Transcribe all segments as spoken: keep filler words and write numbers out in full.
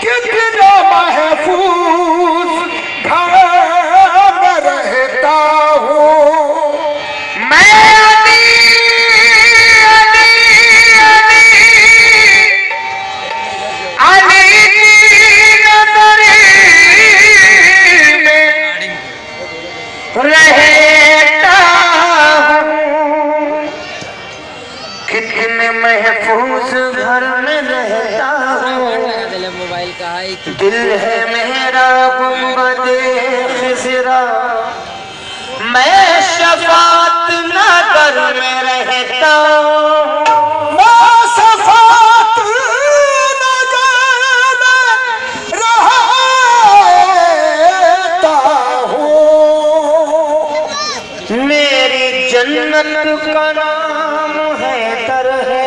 कितना महफूज घर में रहता हूँ मैं। अली अली अली अली में रहता हूँ। कितने महफूज घर में रहता हूँ। मोबाइल का है दिल है मेरा गुंबदे खिज़रा मैं शफात नगर में रहता हूँ। मैं शफात नगर में रहता हूँ। मेरी जन्नत का नाम है दर है।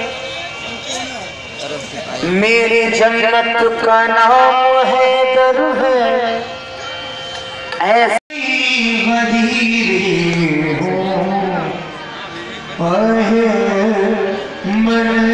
मेरी जन्नत का नाम है दर है। ऐसी गरीबी हो मन